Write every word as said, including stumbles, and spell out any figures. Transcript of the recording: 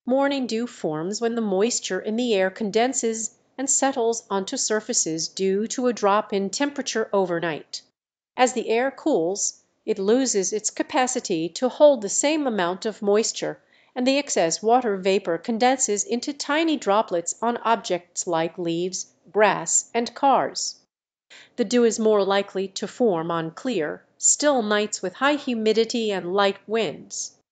Morning dew forms when the moisture in the air condenses and settles onto surfaces due to a drop in temperature overnight. As the air cools, it loses its capacity to hold the same amount of moisture, and the excess water vapour condenses into tiny droplets on objects like leaves, grass, and cars. The dew is more likely to form on clear, still nights with high humidity and light winds.